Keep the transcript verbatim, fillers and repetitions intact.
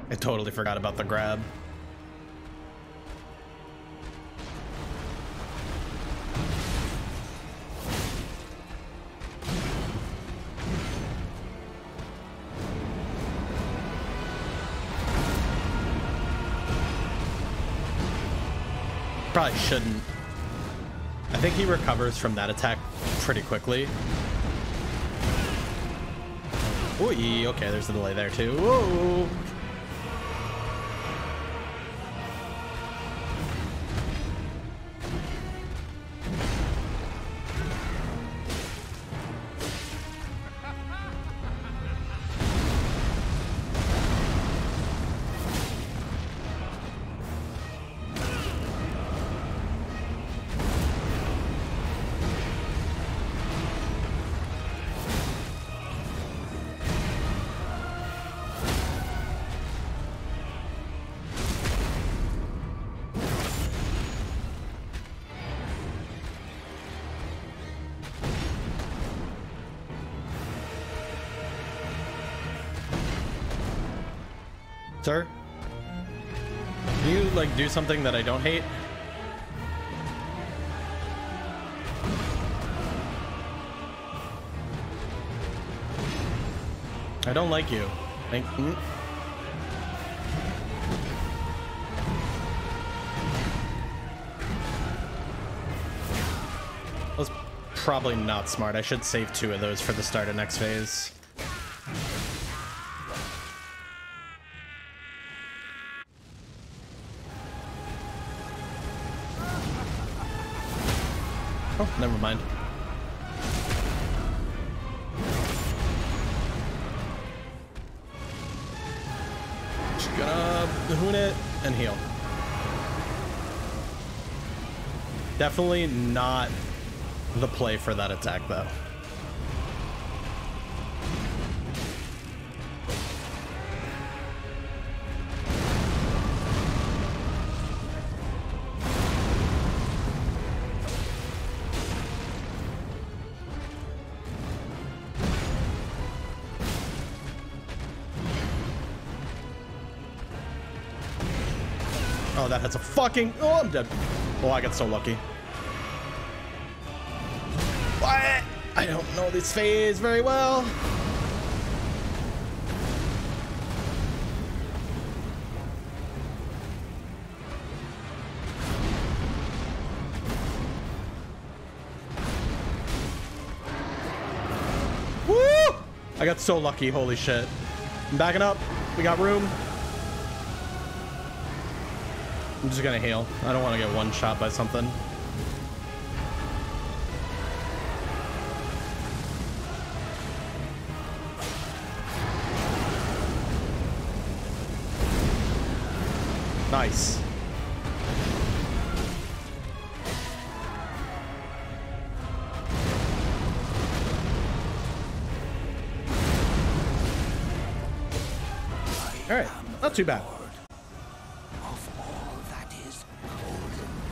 I totally forgot about the grab. Probably shouldn't. I think he recovers from that attack pretty quickly. Ooh, okay, there's a delay there too. Whoa. Sir? Can you, like, do something that I don't hate? I don't like you. Thank you. That was probably not smart. I should save two of those for the start of next phase. Oh, never mind. Just gonna hoon it and heal. Definitely not the play for that attack, though. Oh, that has a fucking... Oh, I'm dead. Oh, I got so lucky. What? I don't know this phase very well. Woo! I got so lucky. Holy shit. I'm backing up. We got room. I'm just gonna heal. I don't want to get one shot by something. Nice. All right, not too bad.